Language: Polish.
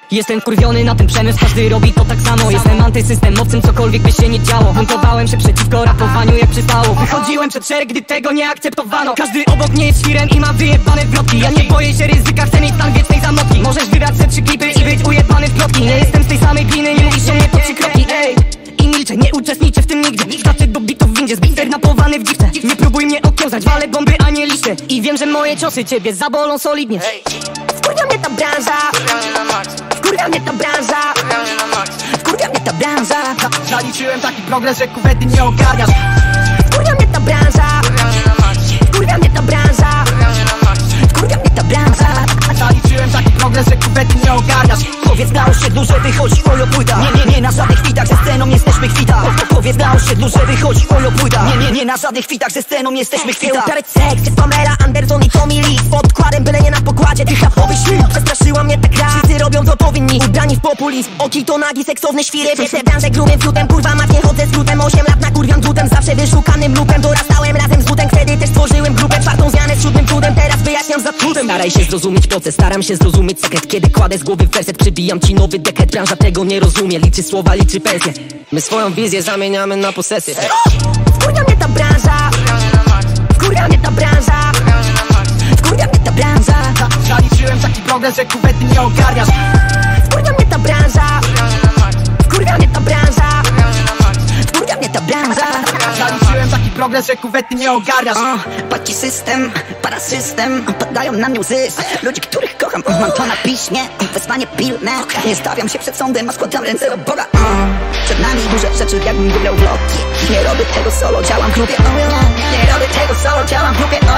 Jestem wkurwiony na ten przemysł, każdy robi to tak samo. Jestem antysystemowcem, cokolwiek by się nie działo. Buntowałem się przeciwko rapowaniu jak przystało. Wychodziłem przed szereg, gdy tego nie akceptowano. Każdy obok mnie jest świrem i ma wyjebane wrotki. Ja nie boję się ryzyka, chcę mieć stan wiecznej zamotki. Możesz wybrać se 3 klipy i być ujebany w plotki. Nie jestem z tej samej gliny, nie mówisz o mnie to 3 kroki, ej. I milczę, nie uczestniczę w tym nigdy. Skaczę do bitów w windzie, zbiter napowany w dziwce. Nie próbuj mnie okiełzać, walę bomby, a nie liście. I wiem, że moje ciosy ciebie zabolą solidnie. Wkurwia mnie ta branża, wkurwia mnie ta branża, wkurwia mnie ta branża. Zaliczyłem taki progres, że kuwety nie ogarniasz. Wkurwia mnie ta branża, wkurwia mnie ta branża, wkurwia mnie ta branża. Zaliczyłem taki progres, że kuwety nie ogarniasz. Powiedz na osiedlu, że wychodzi ojo płyta. Nie na żadnych kwitach, ze sceną jesteśmy kwita. Powiedz na osiedlu, że wychodzi ojo płyta. Nie na żadnych kwitach, ze sceną jesteśmy kwita. Tarek Seks, jest Pamela Anderson i Tommy Lee. Z podkładem, byle nie na pokładzie tych rapowych sił. Przestraszyła mnie ta gra, wszyscy robią to powinni. Ubrani w populizm, oki to nagi, seksowne świry. Wiesz, branżę grubym fiutem, kurwa mać nie chodzę z drutem. 8 lat na kurwiam drutem, zawsze wyszukanym lupem. Dorastałem razem z butem, wtedy też stworzyłem grupę. 4. zmianę z 7 trudem, teraz wyjaśniam za trudem. Staraj się zrozumieć proces, staram się zrozumieć sekret. Kiedy kładę z głowy werset, przybijam ci nowy dekret. Branża tego nie rozumie, liczy słowa, liczy pensje. My swoją wizję zamieniamy na posesję. Wkurwia mnie ta branża, wkurwia mnie ta branża, wkurwia mnie ta branża. Zaliczyłem taki progres, że kuwety nie ogarniasz. Wkurwia mnie ta branża, wkurwia mnie ta branża, wkurwia mnie ta branża. Zaliczyłem taki progres, że kuwety nie ogarniasz. Paci system, parasystem, padają na mnie łzy. Ludzi, których kocham, mam to na piśmie. Wezwanie pilne, nie stawiam się przed sądem, a składam ręce do Boga. Przed nami duże rzeczy, jakbym wygrał w loki. Nie robię tego solo, działam w grupie. Nie robię tego solo, działam w grupie.